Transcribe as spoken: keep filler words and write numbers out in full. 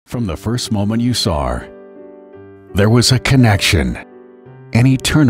From the first moment you saw her, there was a connection, an eternal